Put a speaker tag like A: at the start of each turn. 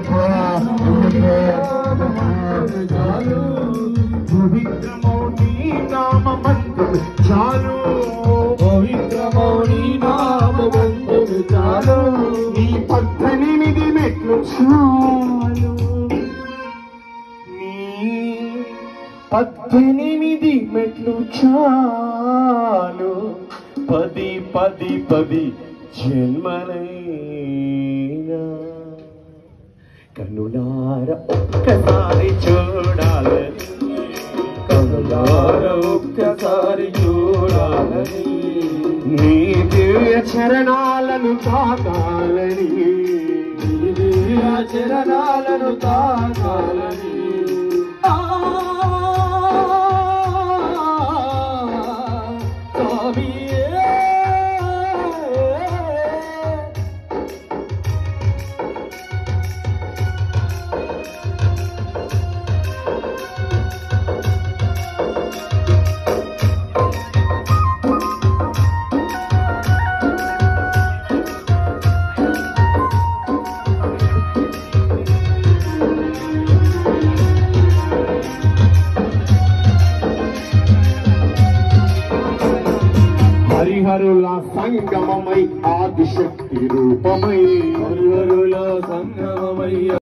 A: పవిత్రమౌని నామమంతుడు చాలు పవిత్రమౌని నామమంతుడు చాలు నీ 18 మెట్లు చాలు నీ 18 మెట్లు చాలు 10 జన్మలైనా కనులార ఒక్కసారి చూడాలని కనులార ఒక్కసారి చూడాలని నీ దివ్య చరణాలను తాకాలని నీ దివ్య చరణాలను తాకాలని హరిహరుల సంగమమై ఆదిశక్తి రూపమై హరిహరుల సంగమమై